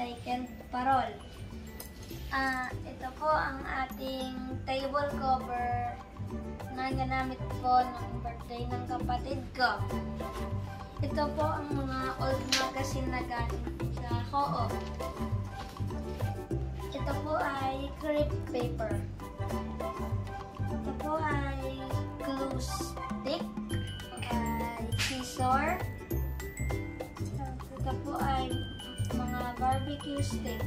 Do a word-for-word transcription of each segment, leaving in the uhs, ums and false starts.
Mike and Parol. Ah, ito po ang ating table cover na ginamit po ng birthday ng kapatid ko. Ito po ang mga old magazine na galing sa Co-op. Ito po ay crepe paper. Ito po ay glue stick, ay scissor. Ito po ay mga barbecue stick.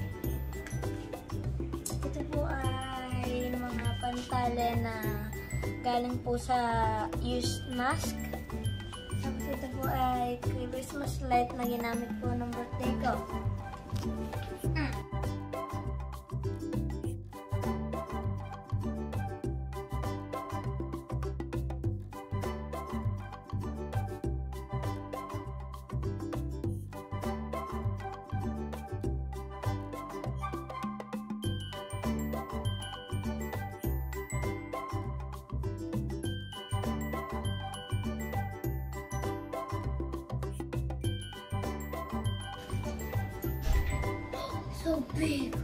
Ito po ay mga pantale na galing po sa used mask. Tapos ito po ay Christmas light na ginamit po ng birthday ko. Mm. So big.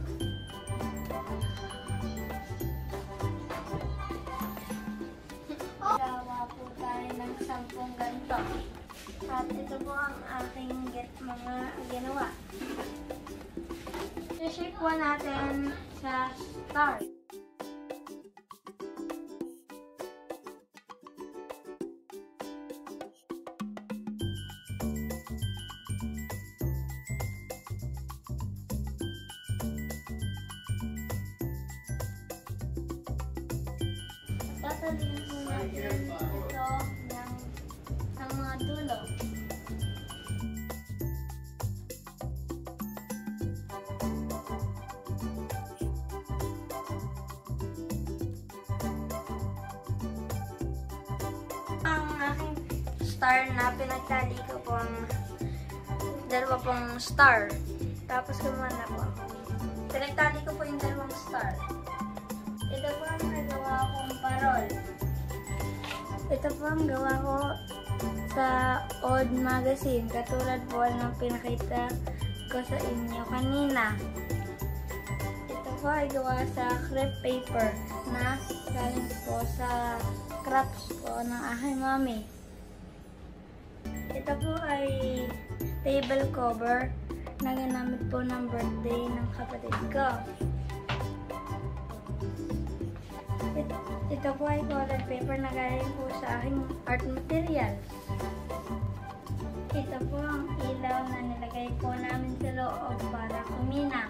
Gawa po tayo ng sampung ganito. At ito po ang aking get mga ginawa. I-shape po natin sa star. Tataliin po natin ito ng, ng mga dulo. Ang aking star na pinagtali ko po ang dalawa pong star. Tapos gumawa na po ako. Pinagtali ko po yung dalawang star. Ito po ang nagawa kong parol. Ito po ang gawa ko sa old magazine. Katulad po ng pinakita ko sa inyo kanina. Ito po ay gawa sa crepe paper na galing po sa crafts po ng aking mami. Ito po ay table cover na ginamit po ng birthday ng kapatid ko. Ito po ay colored paper na galing po sa aking art material. Ito po ang ilaw na nilagay po namin sa loob para kumina.